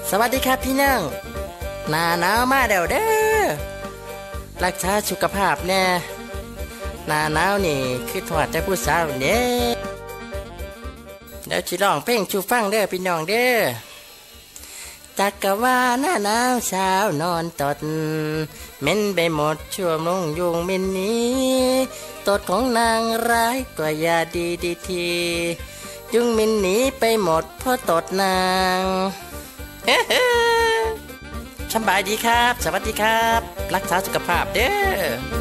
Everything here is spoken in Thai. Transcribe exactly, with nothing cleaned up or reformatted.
สวัสดีครับพี่น้องหน้าหนาวมาเดี๋ยวเด้อรักษาสุขภาพแน่หน้าหนาวนี่คือถอดแต่ผู้สาวเด้เดี๋ยวสิร้องเพลงชูฟังเด้อพี่น้องเด้อจักกะว่าหน้าหนาวเช้านอนตดเม้นไปหมดชั่วโมงยุงมินนี้ตดของนางร้ายกว่ายาดีดีทียุงมินหนีไปหมดเพราะตดนางสบายดีครับสวัสดีครับรักษาสุขภาพเด้อ